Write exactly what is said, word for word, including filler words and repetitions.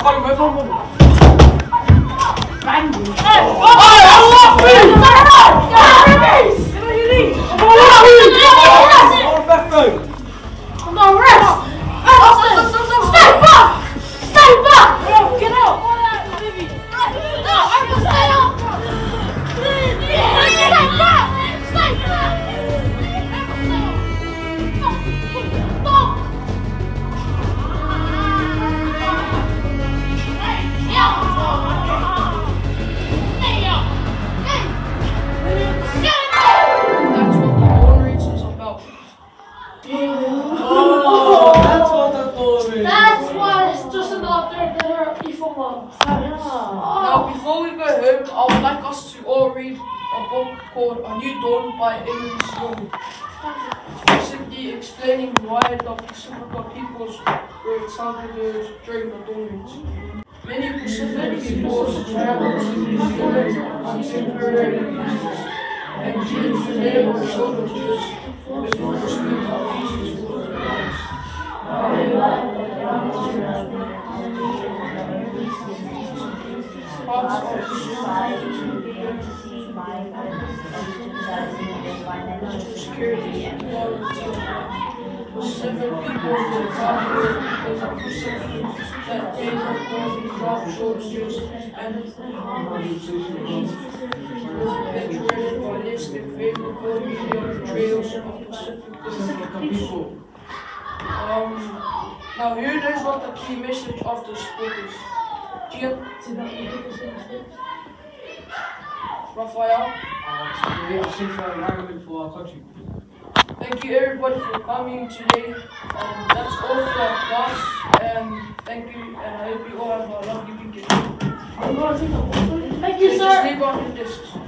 kan hem even omhoog. Bang! Hey! Oh, I love you! Wat jullie? Wat even! I'm gonna rest! Stay back! Stay back! Get out! No, I'm gonna stay up! Stay back! Stay back! Stop! That's what the bone race is about. Oh, that's what the bone is. That's why it's just about their better evil ones. Now, before we go home, I would like us to all read a book called A New Dawn by Emily Snow. Basically explaining why the Pasifika peoples were Salvador's during the Dawn Age. Many Pacific peoples traveled to New Zealand on temporary visas, and Jews today were soldiers before the speed of visas were realized. Parts of the security and seven people were targeted because of perception that they were causing drop soldiers and perpetuated or listed favorable media portrayals of Pacific people. Um, now here is what the key message of this book is. Gian? Raphael? We are safe for environment for our country. Thank you everybody for coming today. Um, that's all for our class. Um, thank you, and I hope you all have a lovely weekend. Thank you, Just sir. leave on your desks.